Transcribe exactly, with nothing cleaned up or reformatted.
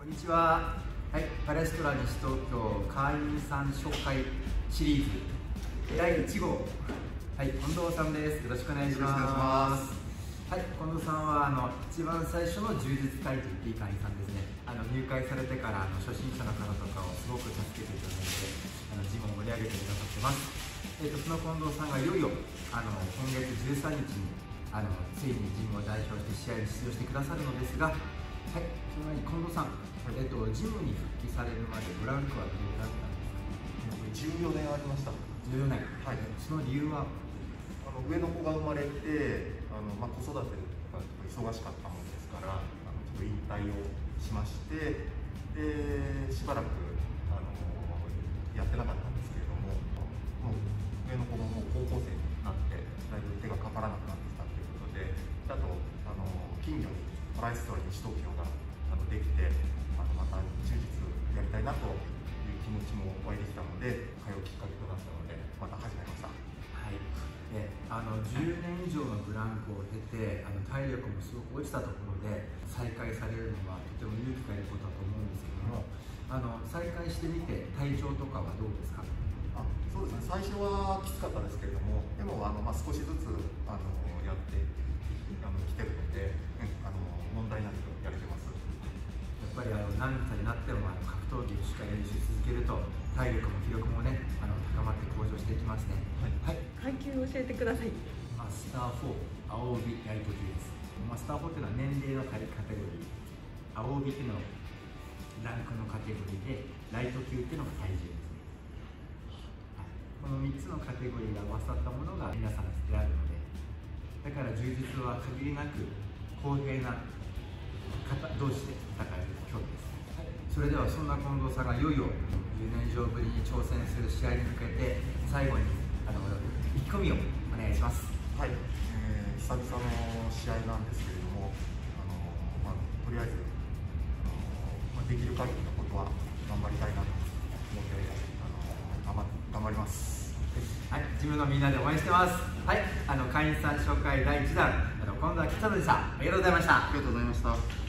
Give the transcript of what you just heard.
こんにちは。はい、パレストラ西東京会員さん紹介シリーズだいいち号。はい、近藤さんです。よろしくお願いします。はい、近藤さんはあの一番最初の充実会と言っていい会員さんですね。あの入会されてからあの初心者の方とかをすごく助けていただいて、あのジムを盛り上げてくださってます。えーと、その近藤さんがいよいよあの今月じゅうさんにちにあのついにジムを代表して試合に出場してくださるのですが、はい、その前に近藤さん、えっと、ジムに復帰されるまでブランクはどれぐらいだったんですか？ じゅうよねんありました。 じゅうよねん。 はい。 その理由はあの上の子が生まれて、あのまあ、子育てが忙しかったものですから、あのちょっと引退をしまして、でしばらくあのやってなかったんですけれども、もう上の子がもう高校生になって、だいぶ手がかからなくなってきたということで、あとあの近所にパラエストラ西東京があのできて、あのまた充実やりたいなという気持ちも湧いてきたので、通うきっかけとなったので、また始めました。 はい、であのじゅうねん以上のブランクを経て、あの体力もすごく落ちたところで再開されるのはとても勇気がいることだと思うんですけども、あの再開してみて体調とかはどうですか？ あ、そうですね、最初はきつかったですけれども、でもあの、まあ、少しずつあのやってあの来てるので、うん、あの問題なくやれてます。 やっぱりあの何歳になってもあの格闘技をしっかり練習し続けると体力も気力もね、あの高まって向上していきますね。はい、 階級を教えてください。 マスターフォー青帯ライト級です。マスターフォーっていうのは年齢のカテゴリー、青帯っていうのはランクのカテゴリーで、ライト級っていうのが体重ですね。はい、このみっつのカテゴリーが合わさったものが皆さん選ぶので、だから柔術は限りなく公平な方同士で戦える競技です。それではそんな近藤さんがいよいよじゅうねん以上ぶりに挑戦する試合に向けて、最後にあの意気込みをお願いします。 はい、えー、久々の試合なんですけれども、あの、まあ、とりあえずあの、まあ、できる限りのことは頑張りたいなと思って、あの頑張、頑張ります。 はい、ジムのみんなで応援してます。はい、あの会員さん紹介だいいちだん、あの近藤明人でした。ありがとうございました。 ありがとうございました。